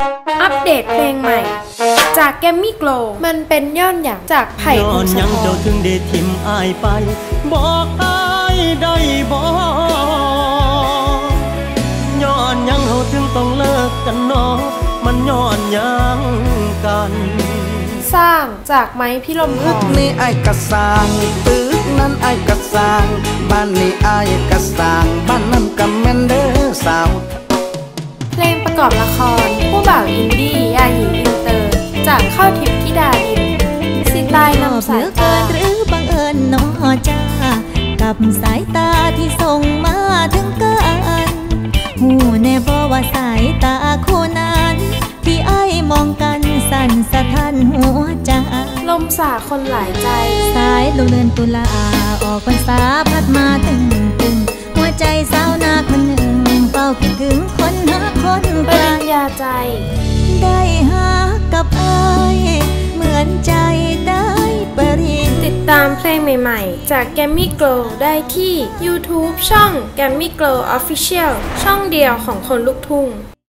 อัปเดตเพลงใหม่จากแกมมี่โกลมันเป็นย้อนอย่างจากไผ่พงศธรยังเจ้าถึงได้ทิมอายไปบอกอายได้บอกย้อนยังเฮาถึงต้องเลิกกันเนาะมันย้อนยังกันสร้างจากไม้พิรมพรนี่ไอ้กระสางตึกนั้นไอ้กระสางบ้านนี้ไอ้กระสางบ้านนั้นกำแมนเดอร์สาวเพลงประกอบละครผู้บ่าวอินดี้อาหญิงอินเตอร์จากข้าวทิพย์ธิดาดินสิตายนำสายตาหรือบังเอิญน้อจ้ากับสายตาที่ส่งมาถึงกันหูแน่บ่ว่าสายตาคู่นั้นที่ไอ้มองกันสั่นสะท้านหัวใจลมสาคนหลายใจสายลมเลือนตุลาออกพรรษาพัดมาตึงหัวใจสาวนาคนหนึ่งเฝ้าคิดถึงคนหาคนปริญญาใจได้หากับไอ้เหมือนใจได้ปริญติดตามเพลงใหม่ๆจากแกมมี่โกลได้ที่ YouTube ช่อง Gammie Glow Official ช่องเดียวของคนลูกทุ่ง